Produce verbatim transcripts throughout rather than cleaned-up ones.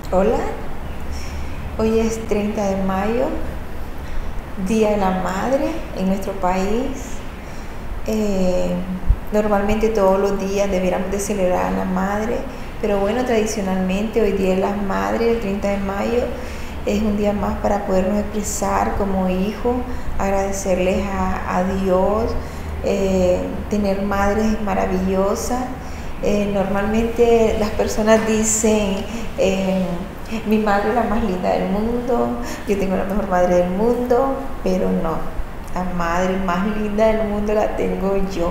Hola, hoy es treinta de mayo, Día de la Madre en nuestro país. Eh, normalmente todos los días debiéramos de celebrar a la madre, pero bueno, tradicionalmente hoy Día de las Madres, el treinta de mayo, es un día más para podernos expresar como hijos, agradecerles a, a Dios, eh, tener madres maravillosas. Eh, normalmente las personas dicen, eh, mi madre es la más linda del mundo, yo tengo la mejor madre del mundo, pero no, la madre más linda del mundo la tengo yo.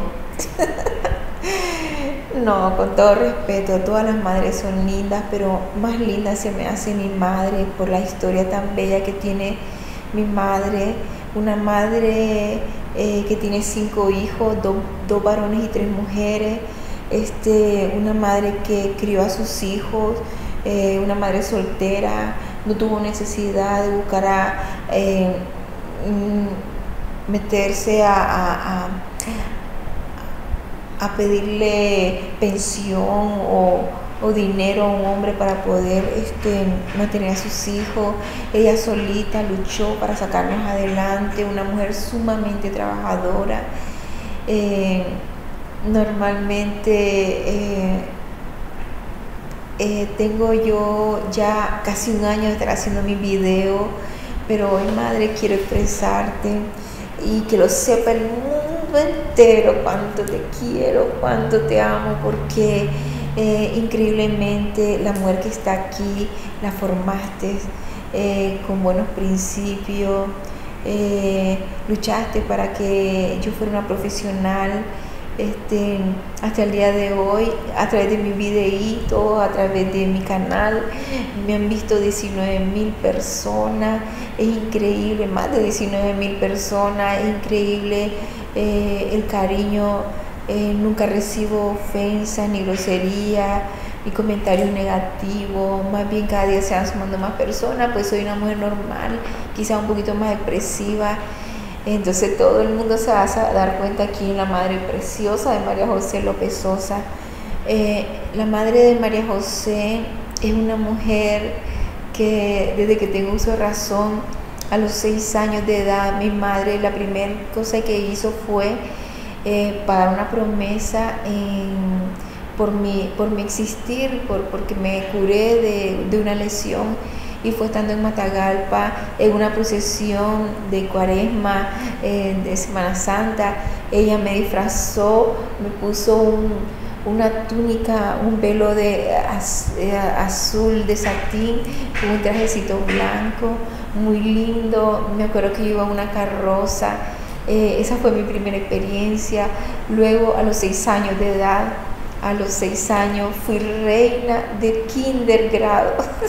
No, con todo respeto, todas las madres son lindas, pero más linda se me hace mi madre por la historia tan bella que tiene mi madre. Una madre eh, que tiene cinco hijos, do, dos varones y tres mujeres. Este, una madre que crió a sus hijos, eh, una madre soltera, no tuvo necesidad de buscar a eh, meterse a, a, a a pedirle pensión o, o dinero a un hombre para poder este, mantener a sus hijos. Ella solita luchó para sacarnos adelante, una mujer sumamente trabajadora. Eh, normalmente eh, eh, tengo yo ya casi un año de estar haciendo mi video, pero hoy, madre, quiero expresarte y que lo sepa el mundo entero cuánto te quiero, cuánto te amo, porque eh, increíblemente la mujer que está aquí la formaste eh, con buenos principios, eh, luchaste para que yo fuera una profesional. Este, hasta el día de hoy, a través de mi videíto, a través de mi canal, me han visto diecinueve mil personas. Es increíble, más de diecinueve mil personas. Es increíble eh, el cariño. Eh, nunca recibo ofensas ni grosería ni comentarios negativos. Más bien cada día se van sumando más personas, pues soy una mujer normal, quizá un poquito más expresiva. Entonces todo el mundo se va a dar cuenta aquí en la Madre Preciosa de María José López Sosa. Eh, la Madre de María José es una mujer que desde que tengo uso de razón, a los seis años de edad, mi madre, la primera cosa que hizo fue eh, pagar una promesa en, por, mi, por mi existir, por, porque me curé de, de una lesión. Y fue estando en Matagalpa, en una procesión de Cuaresma, eh, de Semana Santa. Ella me disfrazó, me puso un, una túnica, un velo de az, eh, azul de satín, con un trajecito blanco, muy lindo. Me acuerdo que iba en una carroza. Eh, esa fue mi primera experiencia. Luego, a los seis años de edad, a los seis años, fui reina de kinder grado.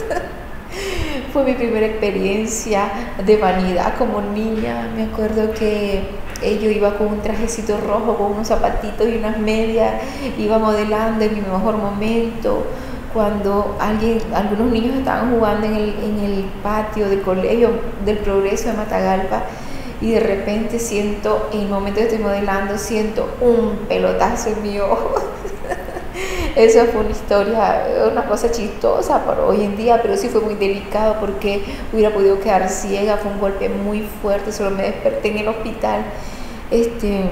Fue mi primera experiencia de vanidad como niña. Me acuerdo que yo iba con un trajecito rojo, con unos zapatitos y unas medias, iba modelando en mi mejor momento. Cuando alguien, algunos niños estaban jugando en el, en el patio del colegio del Progreso de Matagalpa, y de repente siento, en el momento que estoy modelando, siento un pelotazo en mi ojo. Esa fue una historia, una cosa chistosa por hoy en día, pero sí fue muy delicado porque hubiera podido quedar ciega. Fue un golpe muy fuerte, solo me desperté en el hospital. Este,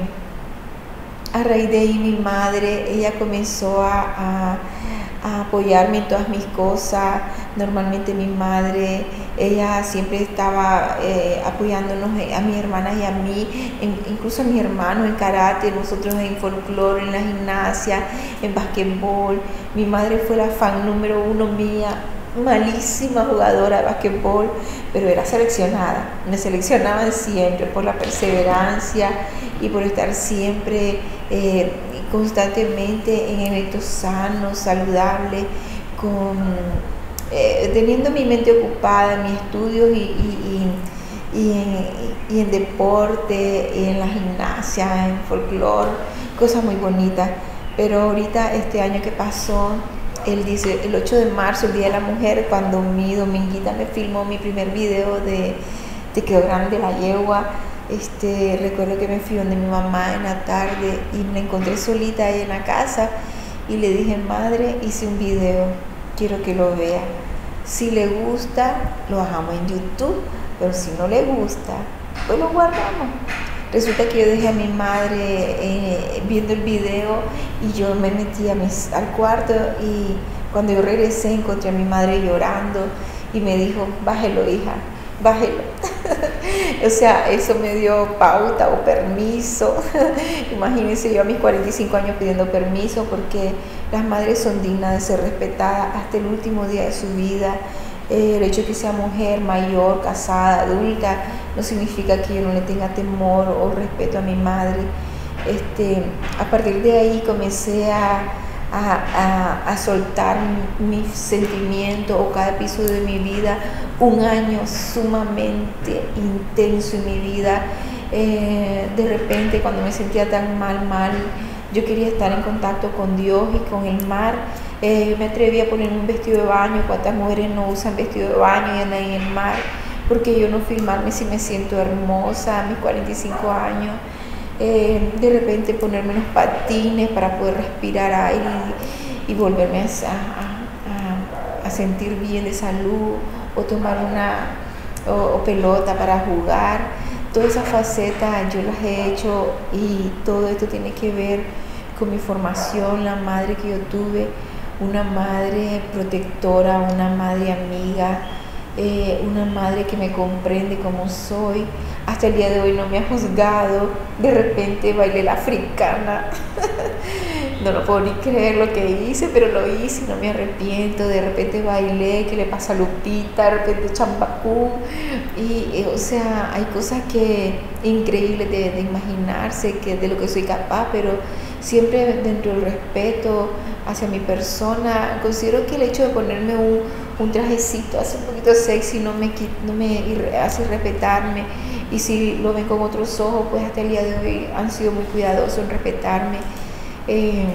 a raíz de ahí, mi madre, ella comenzó a, a, a apoyarme en todas mis cosas. Normalmente mi madre, ella siempre estaba eh, apoyándonos a mis hermanas y a mí, en, incluso a mis hermanos en karate, nosotros en folclore, en la gimnasia, en basquetbol. Mi madre fue la fan número uno mía, malísima jugadora de basquetbol, pero era seleccionada. Me seleccionaban siempre por la perseverancia y por estar siempre eh, constantemente en eventos sanos, saludables, con, eh, teniendo mi mente ocupada en mis estudios y, y, y, y, en, y en deporte, y en la gimnasia, en folclore, cosas muy bonitas. Pero ahorita, este año que pasó, el, el ocho de marzo, el Día de la Mujer, cuando mi Dominguita me filmó mi primer video de Te quedó grande la yegua, este, recuerdo que me fui donde mi mamá en la tarde y me encontré solita ahí en la casa y le dije: madre, hice un video, quiero que lo vea. Si le gusta, lo bajamos en YouTube, pero si no le gusta, pues lo guardamos. Resulta que yo dejé a mi madre eh, viendo el video y yo me metí a mis, al cuarto, y cuando yo regresé encontré a mi madre llorando y me dijo, bájelo, hija, bájelo. O sea, eso me dio pauta o permiso. Imagínense yo a mis cuarenta y cinco años pidiendo permiso, porque las madres son dignas de ser respetadas hasta el último día de su vida. Eh, el hecho de que sea mujer, mayor, casada, adulta, no significa que yo no le tenga temor o respeto a mi madre. Este, a partir de ahí comencé a, a, a, a soltar mis sentimientos o cada episodio de mi vida, un año sumamente intenso en mi vida. Eh, de repente, cuando me sentía tan mal, mal, yo quería estar en contacto con Dios y con el mar. Eh, me atreví a ponerme un vestido de baño. ¿Cuántas mujeres no usan vestido de baño y andan en el mar? Porque yo no filmarme si me siento hermosa a mis cuarenta y cinco años. Eh, de repente ponerme unos patines para poder respirar aire y, y volverme a, a, a, a sentir bien de salud, o tomar una o, o pelota para jugar. Todas esas facetas yo las he hecho, y todo esto tiene que ver con mi formación, la madre que yo tuve, una madre protectora, una madre amiga, eh, una madre que me comprende como soy. Hasta el día de hoy no me ha juzgado. De repente bailé la africana. No lo puedo ni creer lo que hice, pero lo hice y no me arrepiento. De repente bailé, ¿qué le pasa a Lupita? De repente chambacú. Y, eh, o sea, hay cosas que increíbles de, de imaginarse, que de lo que soy capaz, pero siempre dentro del respeto hacia mi persona. Considero que el hecho de ponerme un, un trajecito así un poquito sexy no me, no me hace respetarme. Y si lo ven con otros ojos, pues hasta el día de hoy han sido muy cuidadosos en respetarme. Eh,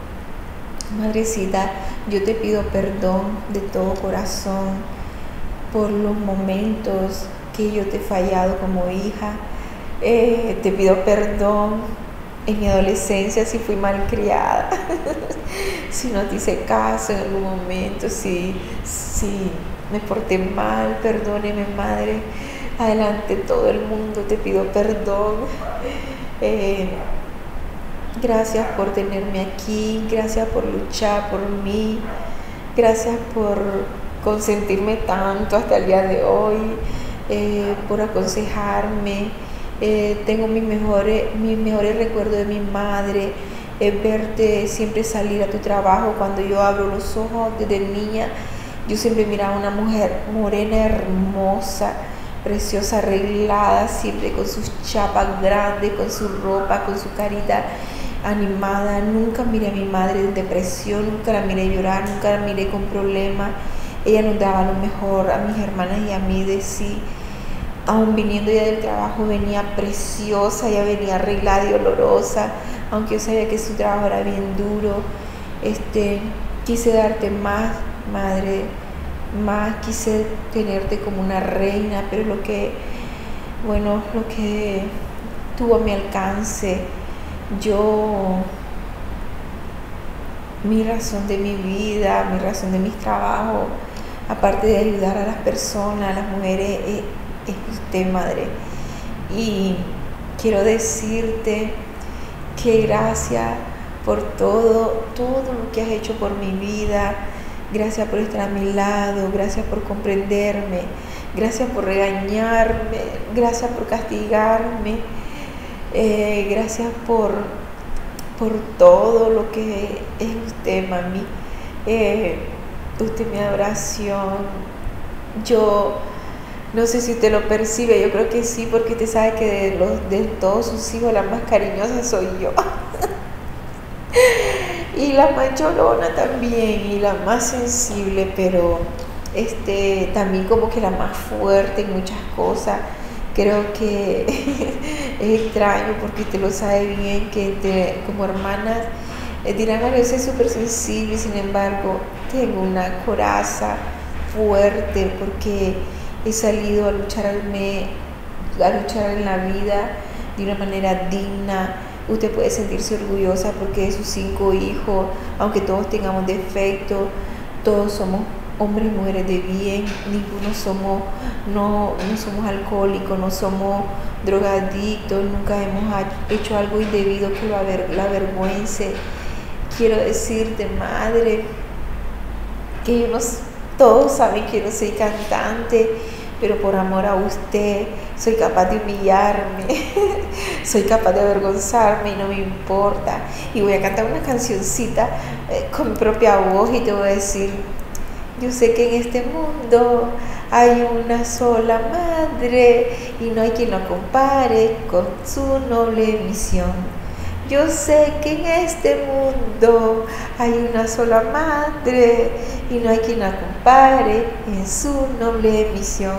Madrecita, yo te pido perdón de todo corazón por los momentos que yo te he fallado como hija. Eh, te pido perdón en mi adolescencia si fui malcriada, si no te hice caso en algún momento, si, si me porté mal. Perdóneme, madre. Adelante todo el mundo te pido perdón. Eh, gracias por tenerme aquí, gracias por luchar por mí, gracias por consentirme tanto hasta el día de hoy, eh, por aconsejarme. Eh, tengo mis mejores, mis mejores recuerdos de mi madre, eh, verte siempre salir a tu trabajo. Cuando yo abro los ojos desde niña, yo siempre miraba a una mujer morena, hermosa, preciosa, arreglada, siempre con sus chapas grandes, con su ropa, con su carita animada. Nunca miré a mi madre en depresión, nunca la miré llorar, nunca la miré con problemas. Ella nos daba lo mejor a mis hermanas y a mí de sí. Aún viniendo ya del trabajo, venía preciosa, ella venía arreglada y olorosa, aunque yo sabía que su trabajo era bien duro. Este, quise darte más, madre, más, quise tenerte como una reina, pero lo que, bueno, lo que tuvo a mi alcance, yo, mi razón de mi vida, mi razón de mis trabajos, aparte de ayudar a las personas, a las mujeres, es, es usted, madre. Y quiero decirte que gracias por todo, todo lo que has hecho por mi vida. Gracias por estar a mi lado, gracias por comprenderme, gracias por regañarme, gracias por castigarme, eh, gracias por, por todo lo que es usted, mami. Eh, usted es mi adoración. Yo no sé si usted lo percibe, yo creo que sí, porque usted sabe que de, los, de todos sus hijos la más cariñosa soy yo. Y la más llorona también, y la más sensible, pero este, también como que la más fuerte en muchas cosas. Creo que es extraño, porque usted lo sabe bien, que te, como hermanas eh, dirán a veces súper sensible, sin embargo tengo una coraza fuerte, porque he salido a lucharme, a luchar en la vida de una manera digna. Usted puede sentirse orgullosa porque de sus cinco hijos, aunque todos tengamos defectos, todos somos hombres y mujeres de bien, ninguno somos, no, no somos alcohólicos, no somos drogadictos, nunca hemos hecho algo indebido que lo aver, la avergüence. Quiero decirte, madre, que yo no, todos saben que no soy cantante, pero por amor a usted soy capaz de humillarme, soy capaz de avergonzarme y no me importa. Y voy a cantar una cancioncita eh, con mi propia voz y te voy a decir: yo sé que en este mundo hay una sola madre y no hay quien lo compare con su noble misión. Yo sé que en este mundo hay una sola madre y no hay quien la compare en su noble misión.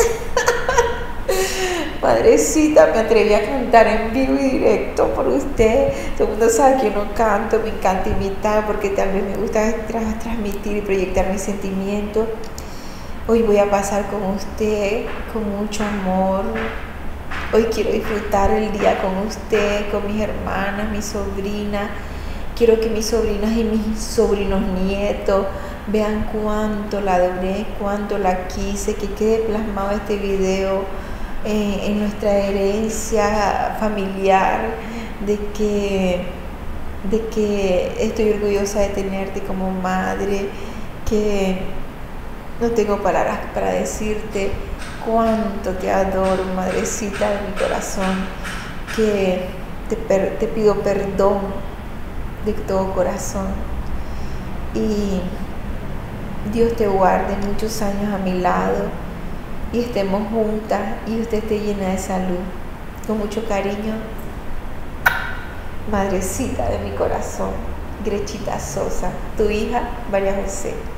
Madrecita, me atreví a cantar en vivo y directo por usted. Todo el mundo sabe que yo no canto, me encanta imitar porque también me gusta tra- transmitir y proyectar mis sentimientos. Hoy voy a pasar con usted con mucho amor. Hoy quiero disfrutar el día con usted, con mis hermanas, mis sobrinas. Quiero que mis sobrinas y mis sobrinos nietos vean cuánto la adoré, cuánto la quise, que quede plasmado este video eh, en nuestra herencia familiar, de que, de que estoy orgullosa de tenerte como madre, que no tengo palabras para decirte cuánto te adoro, madrecita de mi corazón, que te, per, te pido perdón de todo corazón y Dios te guarde muchos años a mi lado y estemos juntas y usted esté llena de salud. Con mucho cariño, madrecita de mi corazón, Grechita Sosa, tu hija María José.